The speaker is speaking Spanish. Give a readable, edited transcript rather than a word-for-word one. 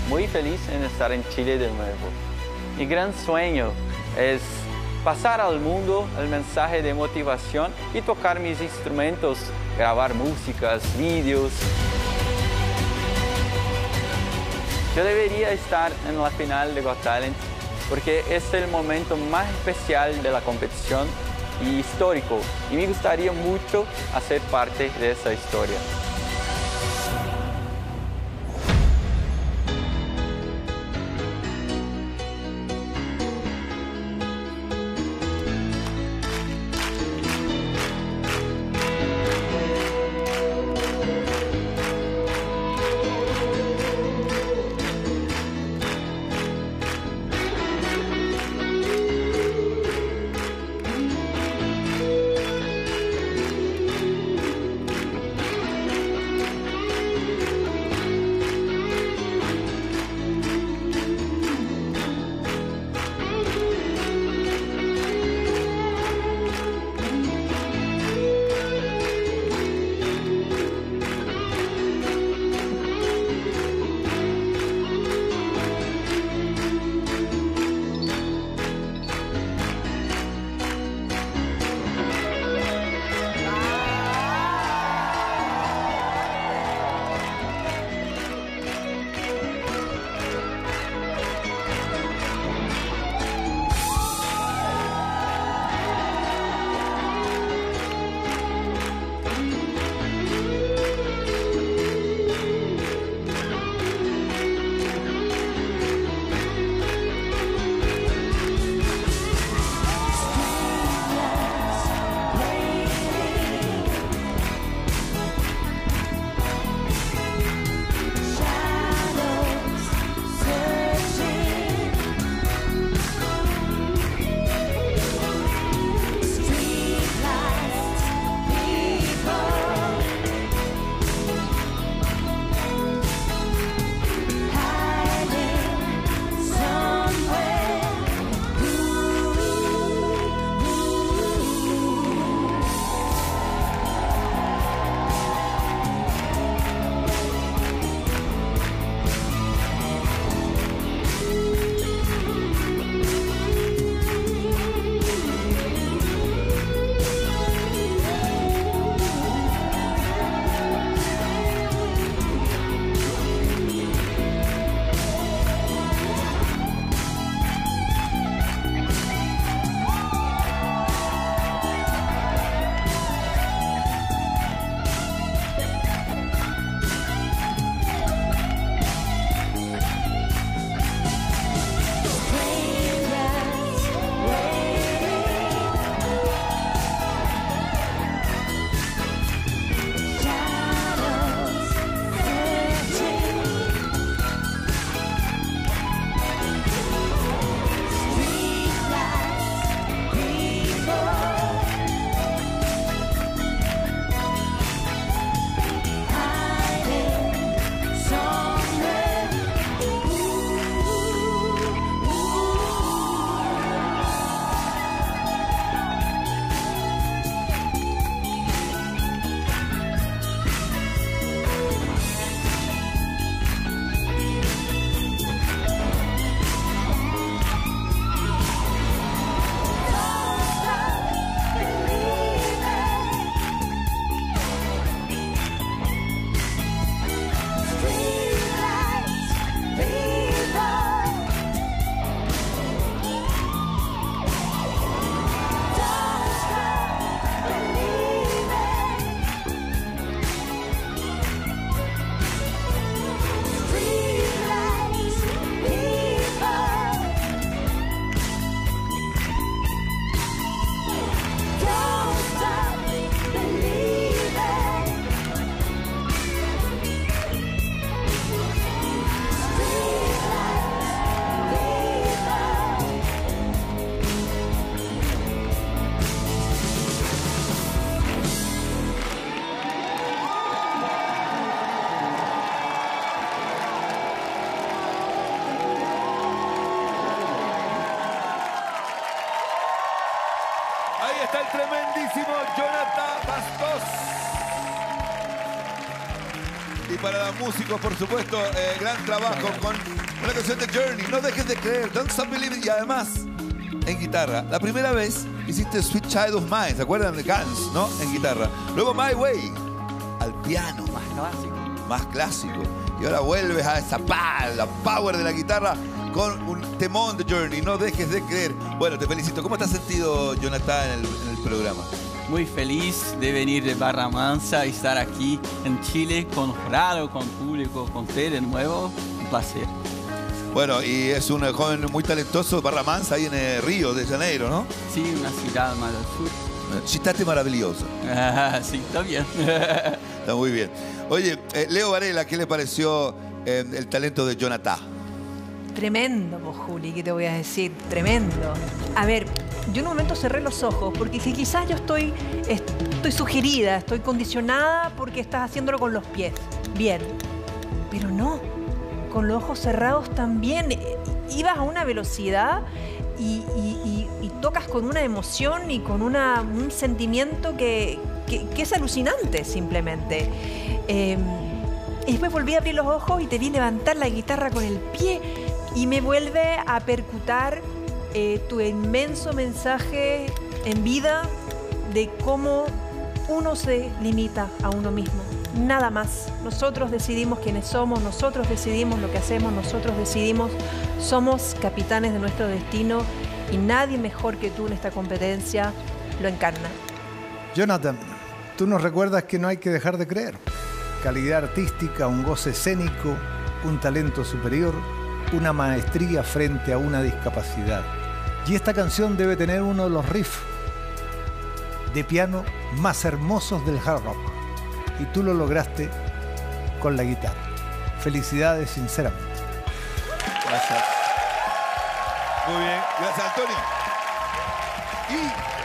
muy feliz en estar en Chile de nuevo. Mi gran sueño es pasar al mundo el mensaje de motivación y tocar mis instrumentos, grabar músicas, vídeos. Yo debería estar en la final de Got Talent porque es el momento más especial de la competición y histórico, y me gustaría mucho hacer parte de esa historia. está el tremendísimo Jonathan Bastos. Y para los músicos, por supuesto, gran trabajo con una canción de Journey. No dejes de creer, Don't Stop Believing. Y además, en guitarra, la primera vez hiciste Sweet Child of Mine, ¿se acuerdan de Guns, no? En guitarra. Luego My Way, al piano. Más clásico. Más clásico. Y ahora vuelves a esa la power de la guitarra con un temón de Journey. No dejes de creer. Bueno, te felicito. ¿Cómo te has sentido, Jonathan, en el programa? Muy feliz de venir de Barra Mansa y estar aquí en Chile con jurado, con público, con usted de nuevo. Un placer. Bueno, y es un joven muy talentoso, Barra Mansa, ahí en Río de Janeiro, ¿no? Sí, una ciudad más al sur. Ciudad maravillosa. Sí, está bien. Está muy bien. Oye, Leo Varela, ¿qué le pareció el talento de Jonathan? Tremendo, pues, Juli, ¿qué te voy a decir? Tremendo. A ver, yo en un momento cerré los ojos porque si quizás yo estoy sugerida, estoy condicionada porque estás haciéndolo con los pies. Bien. Pero no, con los ojos cerrados también. Ibas a una velocidad y tocas con una emoción y con un sentimiento que es alucinante simplemente. Y después volví a abrir los ojos y te vi levantar la guitarra con el pie y me vuelve a percutar tu inmenso mensaje en vida de cómo uno se limita a uno mismo. Nada más. Nosotros decidimos quiénes somos, nosotros decidimos lo que hacemos, nosotros decidimos, somos capitanes de nuestro destino y nadie mejor que tú en esta competencia lo encarna. Jonathan, tú nos recuerdas que no hay que dejar de creer. Calidad artística, un goce escénico, un talento superior, una maestría frente a una discapacidad. Y esta canción debe tener uno de los riffs de piano más hermosos del hard rock. Y tú lo lograste con la guitarra. Felicidades, sinceramente. Gracias. Muy bien. Gracias, Antonio. Y